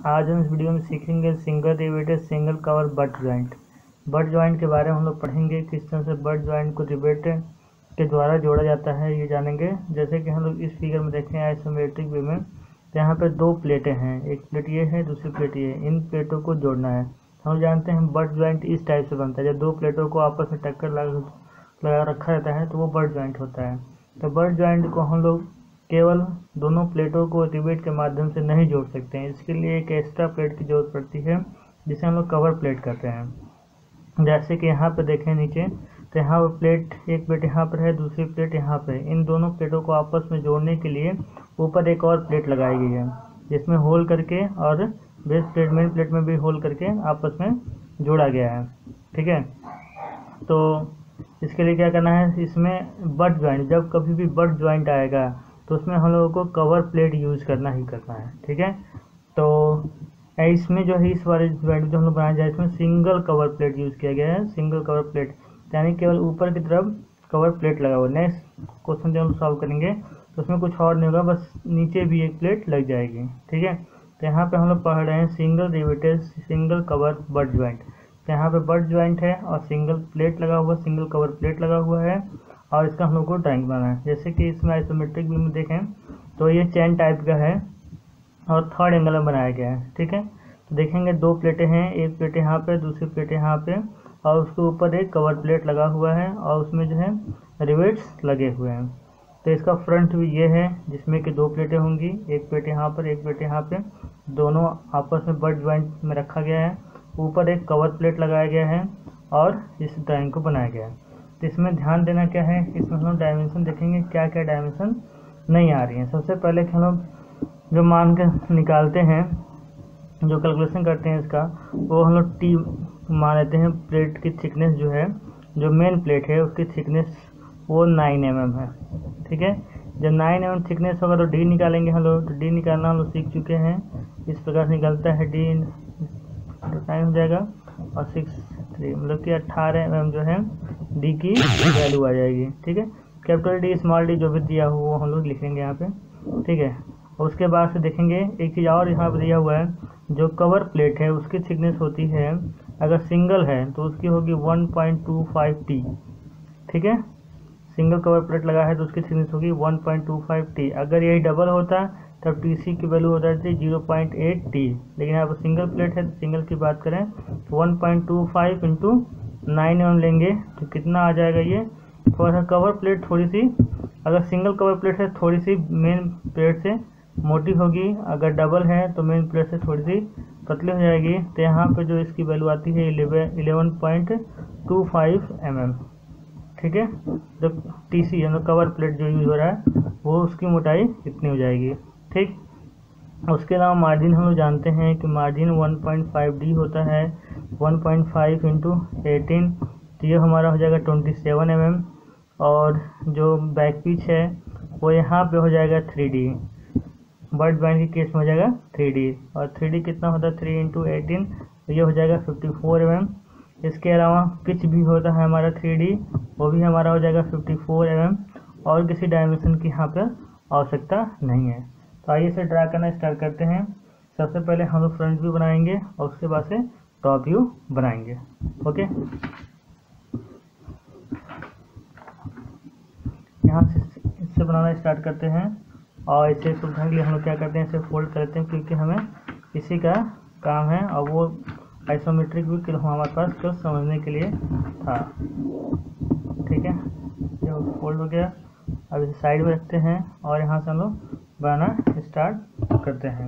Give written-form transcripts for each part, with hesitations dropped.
आज हम इस वीडियो में सीखेंगे single riveted single cover butt joint. Butt joint के बारे में हम लोग पढ़ेंगे, किस तरह से बट जॉइंट को रिवेट के द्वारा जोड़ा जाता है ये जानेंगे। जैसे कि हम लोग इस फिगर में देखें आइसोमेट्रिक व्यू में, तो यहाँ पे दो प्लेटें हैं, एक प्लेट ये है, दूसरी प्लेट ये है। इन प्लेटों को जोड़ना है। हम जानते हैं बट जॉइंट इस टाइप से बनता है, जब दो प्लेटों को आपस में टक्कर लगा रखा रहता है तो वो बट जॉइंट होता है। तो बट जॉइंट को हम लोग केवल दोनों प्लेटों को रिवेट के माध्यम से नहीं जोड़ सकते हैं, इसके लिए एक एक्स्ट्रा प्लेट की जरूरत पड़ती है जिसे हम लोग कवर प्लेट कहते हैं। जैसे कि यहाँ पे देखें नीचे, तो यहाँ पर प्लेट, एक प्लेट यहाँ पर है, दूसरी प्लेट यहाँ पे। इन दोनों प्लेटों को आपस में जोड़ने के लिए ऊपर एक और प्लेट लगाई गई है जिसमें होल करके, और बेस प्लेट मेन प्लेट में भी होल करके आपस में जोड़ा गया है। ठीक है, तो इसके लिए क्या करना है, इसमें बट जॉइंट, जब कभी भी बट जॉइंट आएगा तो उसमें हम लोगों को कवर प्लेट यूज़ करना ही करना है। ठीक है, तो इसमें जो है इस वाले जॉइंट जो हम लोग बनाया जाए, इसमें सिंगल कवर प्लेट यूज़ किया गया है। सिंगल कवर प्लेट यानी केवल ऊपर की तरफ कवर प्लेट लगा हुआ। नेक्स्ट क्वेश्चन जो हम सॉल्व करेंगे तो उसमें कुछ और नहीं होगा, बस नीचे भी एक प्लेट लग जाएगी। ठीक है, तो यहाँ पे हम लोग पढ़ रहे हैं single riveted single cover butt joint. तो यहाँ पे बट जॉइंट है और सिंगल प्लेट लगा हुआ, सिंगल कवर प्लेट लगा हुआ है, और इसका हम लोग को ड्राइंग बनाना है। जैसे कि इसमें आइसोमेट्रिक व्यू में देखें तो ये चैन टाइप का है और थर्ड एंगल में बनाया गया है। ठीक है, तो देखेंगे दो प्लेटें हैं, एक प्लेट यहाँ पे, दूसरी प्लेट यहाँ पे, और उसके ऊपर एक कवर प्लेट लगा हुआ है और उसमें जो है रिवेट्स लगे हुए हैं। तो इसका फ्रंट भी ये है जिसमें कि दो प्लेटें होंगी, एक प्लेट यहाँ पर, एक प्लेट यहाँ पे, दोनों आपस में बट जॉइंट में रखा गया है। ऊपर एक कवर प्लेट लगाया गया है और इस ड्राइंग को बनाया गया है। तो इसमें ध्यान देना क्या है, इसमें हम लोग डायमेंशन देखेंगे क्या क्या डायमेंशन नहीं आ रही हैं। सबसे पहले हम लोग जो मान के निकालते हैं, जो कैलकुलेशन करते हैं इसका, वो हम लोग टी मान लेते हैं। प्लेट की थिकनेस जो है, जो मेन प्लेट है उसकी थिकनेस वो 9 mm है। ठीक है, जब 9 mm थिकनेस होगा तो डी निकालेंगे हम लोग। तो डी निकालना हम लोग सीख चुके हैं, इस प्रकार से निकलता है डी 9 हो जाएगा और 6 3, मतलब कि 18 mm जो है डी की वैल्यू आ जाएगी। ठीक है, कैपिटल डी स्मॉल डी जो भी दिया हुआ वो हम लोग लिखेंगे यहाँ पे। ठीक है, और उसके बाद से देखेंगे एक चीज़ और यहाँ पर दिया हुआ है, जो कवर प्लेट है उसकी थिकनेस होती है, अगर सिंगल है तो उसकी होगी 1.25T। ठीक है, सिंगल कवर प्लेट लगा है तो उसकी थिकनेस होगी 1.25T। अगर यही डबल होता तब TC की वैल्यू हो जाती 0.8T, लेकिन यहाँ पर सिंगल प्लेट है तो सिंगल की बात करें तो 1.25 इंटू 9 mm लेंगे तो कितना आ जाएगा ये। थोड़ा सा कवर प्लेट थोड़ी सी, अगर सिंगल कवर प्लेट है थोड़ी सी मेन प्लेट से मोटी होगी, अगर डबल है तो मेन प्लेट से थोड़ी सी पतली हो जाएगी। तो यहाँ पे जो इसकी वैल्यू आती है 11.25 mm। ठीक है, जो TC है कवर प्लेट जो यूज हो रहा है वो उसकी मोटाई इतनी हो जाएगी। ठीक, उसके अलावा मार्जिन हम लोग जानते हैं कि मार्जिन 1.5D होता है। 1.5 इंटू 18 तो ये हमारा हो जाएगा 27 mm, और जो बैक पिच है वो यहाँ पे हो जाएगा 3D। बट जॉइंट के केस में हो जाएगा 3D, और 3D कितना होता है 3 इंटू 18 तो ये हो जाएगा 54 mm। इसके अलावा पिच भी होता है हमारा 3D, वो भी हमारा हो जाएगा 54 mm, और किसी डायमेंशन की यहाँ पर आवश्यकता नहीं है। तो आइए इसे ड्रा करना स्टार्ट करते हैं। सबसे पहले हम लोग फ्रंट व्यू बनाएंगे और उसके बाद से टॉप व्यू बनाएंगे। ओके, यहाँ से इससे बनाना स्टार्ट करते हैं, और इसे सुविधा के लिए हम लोग क्या करते हैं, इसे फोल्ड करते हैं क्योंकि हमें इसी का काम है, और वो आइसोमेट्रिक व्यू के हमारे पास जो समझने के लिए था। ठीक है, ये फोल्ड हो गया। अब इसे साइड में रखते हैं और यहाँ से हम लोग बनाना स्टार्ट करते हैं।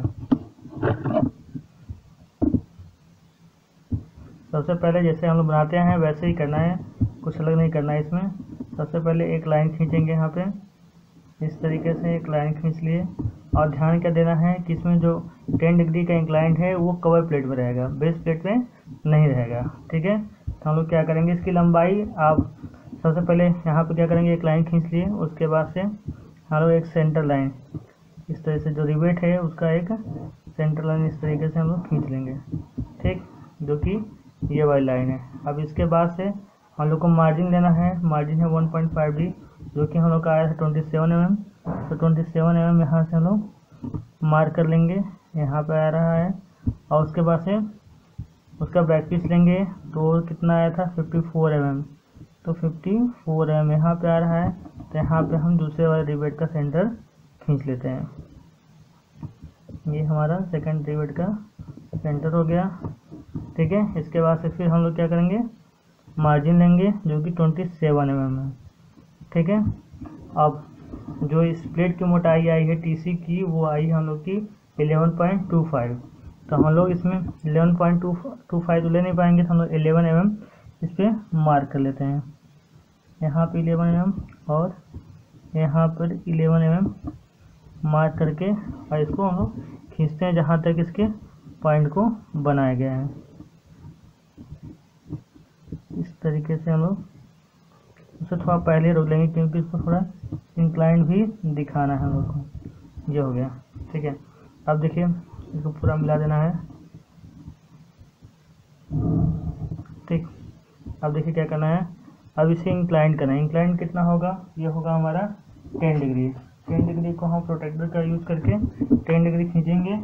सबसे पहले जैसे हम लोग बनाते हैं वैसे ही करना है, कुछ अलग नहीं करना है इसमें। सबसे पहले एक लाइन खींचेंगे यहाँ पे, इस तरीके से एक लाइन खींच लिए, और ध्यान क्या देना है कि इसमें जो 10 डिग्री का इंक्लाइंड है वो कवर प्लेट में रहेगा, बेस प्लेट में नहीं रहेगा। ठीक है, तो हम लोग क्या करेंगे, इसकी लंबाई आप सबसे पहले यहाँ पे क्या करेंगे, एक लाइन खींच लिए, उसके बाद से हम लोग एक सेंटर लाइन इस तरह से, जो रिवेट है उसका एक सेंटर लाइन इस तरीके से हम लोग खींच लेंगे। ठीक, जो कि ये वाली लाइन है। अब इसके बाद से हम लोग को मार्जिन लेना है, मार्जिन है 1.5D, जो कि हम लोग का आया था 27 mm। तो 27 mm यहाँ से हम लोग मार्क कर लेंगे, यहाँ पे आ रहा है। और उसके बाद से उसका बैक पीस लेंगे तो कितना आया था 54 mm, तो 54 mm यहाँ पे आ रहा है। तो यहाँ पे हम दूसरे वाले रिवेट का सेंटर खींच लेते हैं। ये हमारा सेकंड रिवेट का सेंटर हो गया, ठीक है। इसके बाद से फिर हम लोग क्या करेंगे, मार्जिन लेंगे जो कि 27 mm है, ठीक है। अब जो इस प्लेट की मोटाई आई है टीसी की, वो आई हम लोग की 11.25। तो हम लोग इसमें 11.25 तो ले नहीं पाएंगे, तो हम लोग 11 mm इस पर मार्क कर लेते हैं। यहाँ पे 11 mm और यहाँ पर 11 mm मार्क करके और इसको हम लोग खींचते हैं जहाँ तक इसके पॉइंट को बनाया गया है। इस तरीके से हम लोग उसे थोड़ा पहले रोक लेंगे क्योंकि इसको थोड़ा इंक्लाइन भी दिखाना है हम लोग को। ये हो गया, ठीक है। अब देखिए इसको पूरा मिला देना है, ठीक। अब देखिए क्या करना है, अब इसे इंक्लाइन करना है। इंक्लाइन कितना होगा, ये होगा हमारा 10 डिग्री। 10 डिग्री को हम प्रोटेक्टर का यूज़ करके 10 डिग्री खींचेंगे।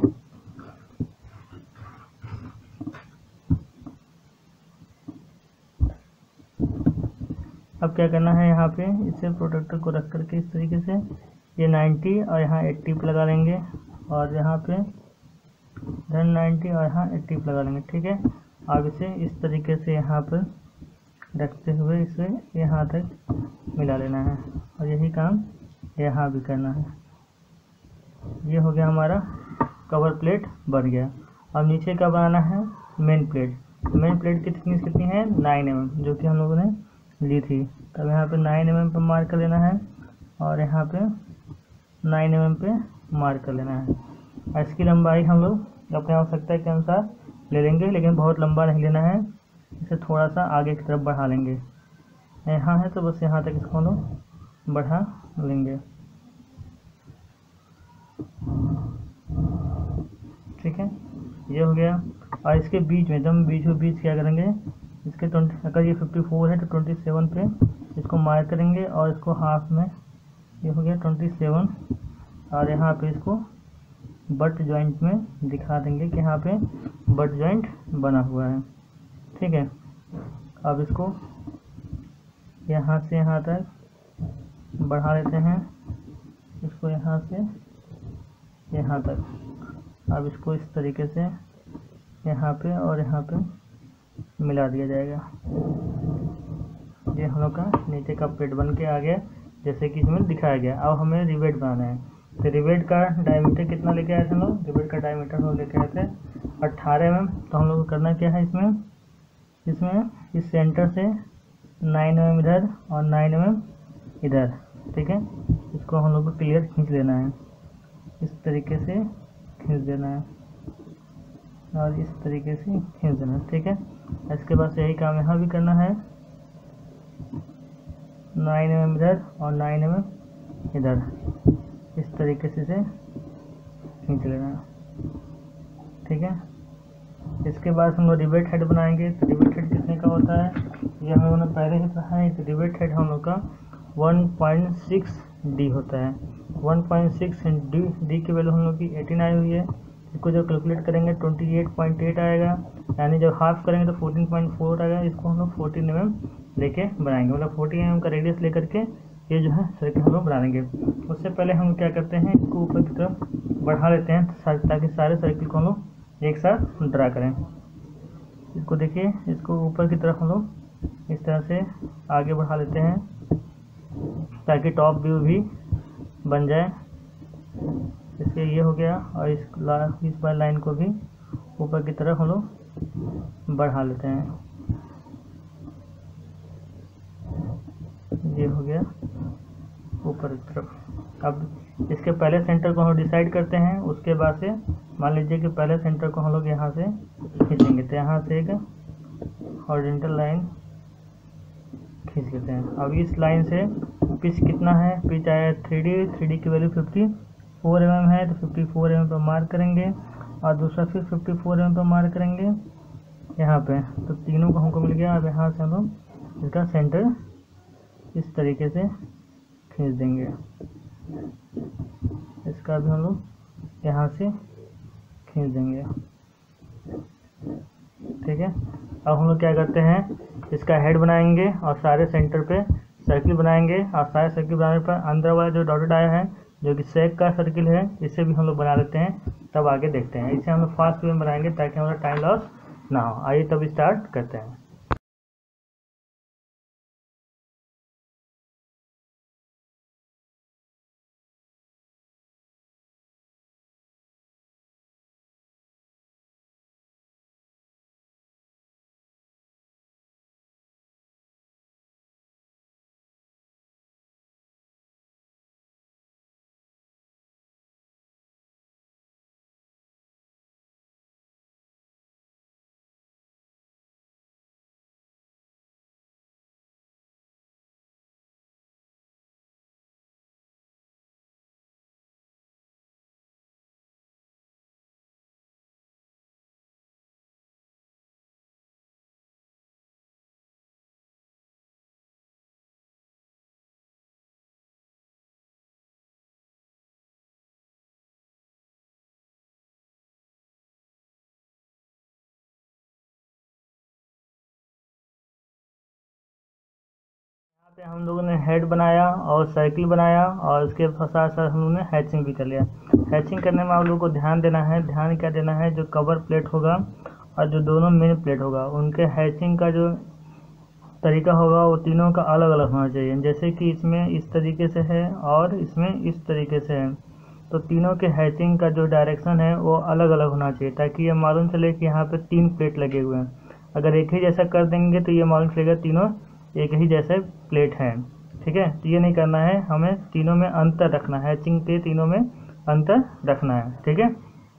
अब क्या करना है, यहाँ पे इसे प्रोटेक्टर को रख करके इस तरीके से ये 90 और यहाँ 80 पे लगा लेंगे और यहाँ पे इधर 90 और यहाँ 80 पे लगा लेंगे, ठीक है। अब इसे इस तरीके से यहाँ पर रखते हुए इसे यहाँ तक मिला लेना है और यही काम यहाँ भी करना है। ये हो गया हमारा कवर प्लेट बन गया। अब नीचे का बनाना है मेन प्लेट। मेन प्लेट की थिकनेस कितनी है, 9 mm, जो कि हम लोगों ने ली थी। तब यहाँ पे 9 mm पे मार्क कर लेना है और यहाँ पे 9 mm पे मार्क कर लेना है। और इसकी लंबाई हम लोग अपने आवश्यकता के अनुसार ले लेंगे, लेकिन बहुत लंबा नहीं लेना है, इसे थोड़ा सा आगे की तरफ बढ़ा लेंगे। यहाँ है तो बस यहाँ तक इसको हम लोग बढ़ा लेंगे, ठीक है। ये हो गया। और इसके बीच में एकदम बीच क्या करेंगे, इसके 20 अगर ये 54 है तो 27 पे इसको मार्क करेंगे और इसको हाफ में, ये हो गया 27, और यहाँ पे इसको बट जॉइंट में दिखा देंगे कि यहाँ पे बट जॉइंट बना हुआ है, ठीक है। अब इसको यहाँ से यहाँ तक बढ़ा लेते हैं, इसको यहाँ से यहाँ तक। अब इसको इस तरीके से यहाँ पे और यहाँ पे मिला दिया जाएगा। ये हम लोग का नीचे का प्लेट बन के आ गया जैसे कि इसमें दिखाया गया। अब हमें रिवेट बनाना है। तो रिवेट का डायमीटर कितना लेके आए थे हम लोग, रिवेट का डायमीटर हम लोग लेके आए थे 18 mm। तो हम लोग को करना क्या है, इसमें इस सेंटर से 9 mm इधर और 9 mm इधर, ठीक है। इसको हम लोग को क्लियर खींच लेना है, इस तरीके से खींच देना है और इस तरीके से खींच देना है, ठीक है। इसके बाद यही काम यहाँ भी करना है, 9 mm इधर और 9 mm इधर, इस तरीके से इसे खींच लेना है, ठीक है। इसके बाद हम लोग रिवेट हेड बनाएंगे। तो रिवेट हेड कितने का होता है, ये हम लोगों ने पहले ही पढ़ा है। तो रिवेट हेड हम लोग का 1.6D होता है। 1.6D की वैल्यू हम लोग की 18 आई हुई है। इसको जब कैलकुलेट करेंगे 28.8 आएगा, यानी जब हाफ करेंगे तो 14.4 आएगा। इसको हम लोग 14 mm लेके बनाएंगे, मतलब 14 mm का रेडियस लेकर के ये जो है सर्किल हम लोग बना लेंगे। उससे पहले हम क्या करते हैं, इसको ऊपर की तरफ बढ़ा लेते हैं ताकि सारे सर्किल को हम लोग एक साथ ड्रा करें। इसको देखिए, इसको ऊपर की तरफ हम लोग इस तरह से आगे बढ़ा लेते हैं ताकि टॉप व्यू भी बन जाए। इसके ये हो गया और इस वाली लाइन को भी ऊपर की तरफ हम लोग बढ़ा लेते हैं। ये हो गया ऊपर की तरफ। अब इसके पहले सेंटर को हम डिसाइड करते हैं, उसके बाद से मान लीजिए कि पहले सेंटर को हम लोग यहाँ से खींचेंगे। तो यहाँ से एक हॉरिजॉन्टल लाइन खींच लेते हैं। अब इस लाइन से पिच कितना है, पिच आया 3D की वैल्यू 54 mm है, तो 54 mm पर मार्क करेंगे और दूसरा फिर 54 mm पर मार्क करेंगे यहाँ पे। तो तीनों को हमको मिल गया। अब यहाँ से हम लोग इसका सेंटर इस तरीके से खींच देंगे। इसका भी हम लोग यहाँ से खींच देंगे। है। अब हम लोग क्या करते हैं, इसका हेड बनाएंगे और सारे सेंटर पे सर्किल बनाएंगे, और सारे सर्किल बनाने पर अंदर वाला जो डॉटेड आया है जो कि सेक का सर्किल है, इसे भी हम लोग बना लेते हैं, तब आगे देखते हैं। इसे हम लोग फास्ट वे में बनाएंगे ताकि हमारा टाइम लॉस ना हो। आइए तब स्टार्ट करते हैं। यहाँ पे हम लोगों ने हेड बनाया और साइकिल बनाया, और उसके साथ साथ हम लोगों ने हैचिंग भी कर लिया। हैचिंग करने में आप लोगों को ध्यान देना है, ध्यान क्या देना है, जो कवर प्लेट होगा और जो दोनों मेन प्लेट होगा, उनके हैचिंग का जो तरीका होगा वो तीनों का अलग अलग होना चाहिए। जैसे कि इसमें इस तरीके से है और इसमें इस तरीके से है, तो तीनों के हैचिंग का जो डायरेक्शन है वो अलग अलग होना चाहिए, ताकि ये मालूम चले कि यहाँ पे 3 प्लेट लगे हुए हैं। अगर एक ही जैसा कर देंगे तो ये मालूम चलेगा तीनों एक ही जैसे प्लेट हैं। ठीक है, तो ये नहीं करना है, हमें तीनों में अंतर रखना है, हैचिंग के तीनों में अंतर रखना है। ठीक है,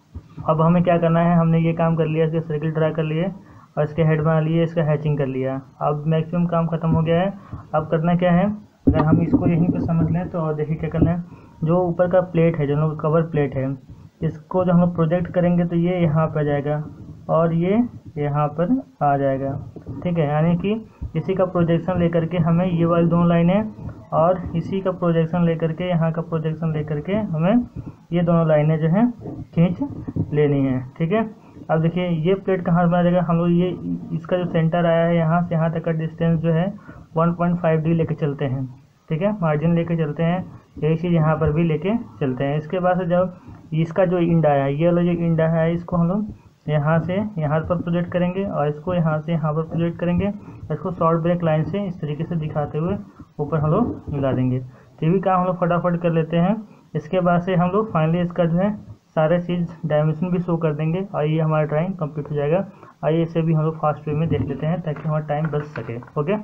अब हमें क्या करना है, हमने ये काम कर लिया, इसके सर्किल ड्रा कर लिए और इसके हेड बना लिए, इसका हैचिंग कर लिया। अब मैक्सिमम काम खत्म हो गया है। अब करना क्या है, अगर हम इसको यहीं पे समझ लें तो, और देखिए क्या करना है, जो ऊपर का प्लेट है, जो लोग कवर प्लेट है, इसको जब हम लोग प्रोजेक्ट करेंगे तो ये यहाँ पर आ जाएगा और ये यहाँ पर आ जाएगा। ठीक है, यानी कि इसी का प्रोजेक्शन लेकर के हमें ये वाली दोनों लाइनें और इसी का प्रोजेक्शन लेकर के यहाँ का प्रोजेक्शन लेकर के हमें ये दोनों लाइनें जो हैं खींच लेनी है। ठीक है, अब देखिए ये प्लेट कहाँ बना जाएगा, हम लोग ये इसका जो सेंटर आया है यहाँ से यहाँ तक का डिस्टेंस जो है 1.5D लेके चलते हैं। ठीक है, मार्जिन लेके चलते हैं, यही चीज़ यहाँ पर भी लेके चलते हैं। इसके बाद से जब इसका जो इंड आया है, ये वाला जो इंड आया है, इसको हम लोग यहाँ से यहाँ पर प्रोजेक्ट करेंगे और इसको यहाँ से यहाँ पर प्रोजेक्ट करेंगे। इसको शॉर्ट ब्रेक लाइन से इस तरीके से दिखाते हुए ऊपर हम लोग मिला देंगे। तो ये भी काम हम लोग फटाफट कर लेते हैं। इसके बाद से हम लोग फाइनली इसका जो है सारे चीज़ डायमेंशन भी शो कर देंगे और ये हमारा ड्राइंग कंप्लीट हो जाएगा। आइए इसे भी हम लोग फास्ट वे में देख लेते हैं ताकि हमारा टाइम बच सके। ओके,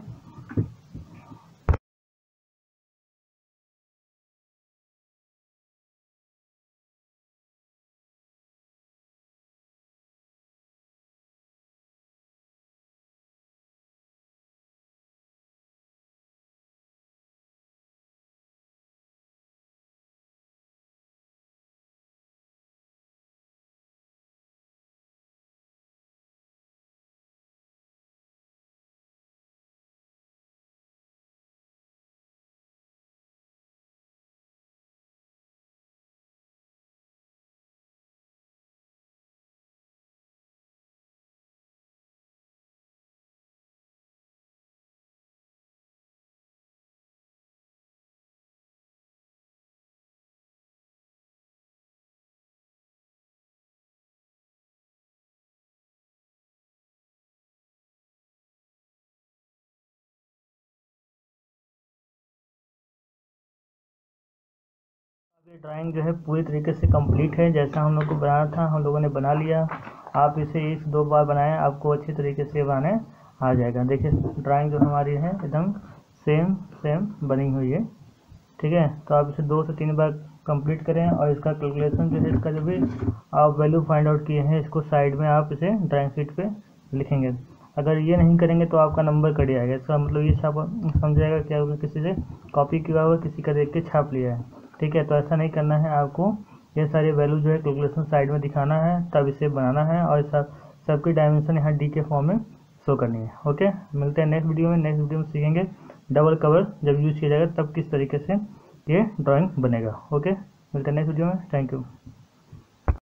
ये ड्राइंग जो है पूरी तरीके से कंप्लीट है। जैसा हम लोग को बनाना था हम लोगों ने बना लिया। आप इसे 1-2 बार बनाएं, आपको अच्छी तरीके से बनाने आ जाएगा। देखिए ड्राइंग जो हमारी है एकदम सेम बनी हुई है। ठीक है, तो आप इसे 2 से 3 बार कंप्लीट करें और इसका कैलकुलेशन जो है, इसका जो भी आप वैल्यू फाइंड आउट किए हैं, इसको साइड में आप इसे ड्राइंग शीट पे लिखेंगे। अगर ये नहीं करेंगे तो आपका नंबर कट जाएगा। इसका मतलब ये छाप समझाएगा क्या होगा, किसी से कॉपी किया हुआ, किसी का देख के छाप लिया है। ठीक है, तो ऐसा नहीं करना है, आपको ये सारी वैल्यू जो है कैलकुलेशन साइड में दिखाना है, तब इसे बनाना है और सबकी डायमेंशन यहाँ डी के फॉर्म में शो करनी है। ओके, मिलते हैं नेक्स्ट वीडियो में। नेक्स्ट वीडियो में सीखेंगे डबल कवर जब यूज़ किया जाएगा तब किस तरीके से ये ड्राइंग बनेगा। ओके, मिलते हैं नेक्स्ट वीडियो में। Thank you.